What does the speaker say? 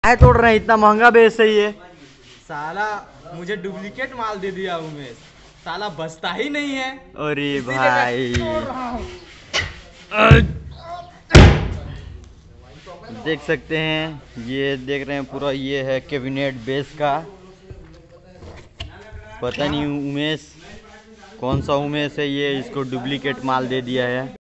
काय तोड़ रहे हैं, इतना महंगा बेच है ये। साला मुझे डुप्लीकेट माल दे दिया उमेश, साला बचता ही नहीं है। अरे इसीलिए भाई मैं तोड़ रहा हूँ। देख सकते हैं, ये देख रहे हैं पूरा, ये है कैबिनेट बेस का। पता नहीं उमेश कौन सा उमेश है ये, इसको डुप्लीकेट माल दे दिया है।